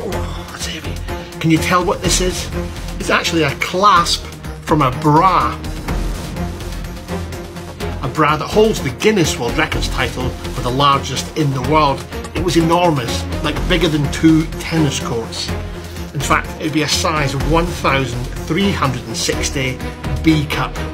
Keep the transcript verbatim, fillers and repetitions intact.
Oh, that's heavy. Can you tell what this is? It's actually a clasp from a bra. A bra that holds the Guinness World Records title for the largest in the world. It was enormous, like bigger than two tennis courts. In fact, it would be a size of one thousand three hundred sixty B cup.